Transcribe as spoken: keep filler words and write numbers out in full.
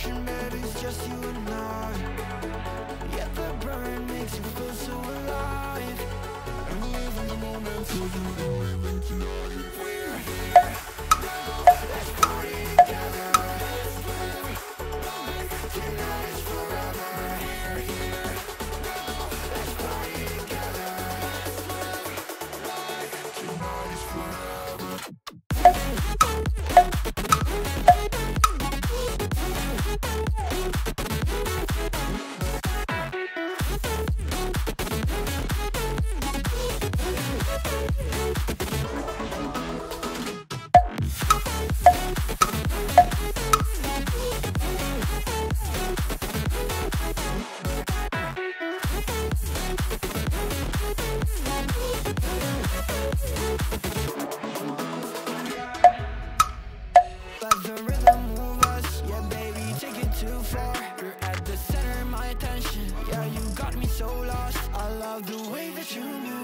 ocean bed, it's just you and I. Yet the burn makes you feel so alive. And we live in the moment till the morning tonight. We're here now, let's party together. Let's live life, tonight is forever. We're here now, let's party together. Let's live life, tonight is forever. Let the rhythm move us, yeah baby, take it too far. You're at the center of my attention, yeah you got me so lost. I love the way that you move.